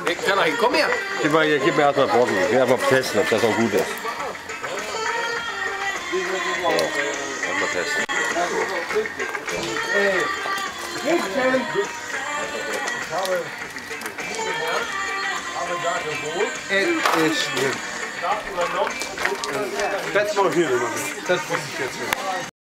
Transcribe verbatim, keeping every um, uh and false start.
Kann komm her! Gib mir, gib mir erstmal Brocken. Ich will einfach testen, ob das auch gut ist. So, erstmal testen. Es ist schlimm. Das brauche ich nicht mehr machen. Das muss ich jetzt machen.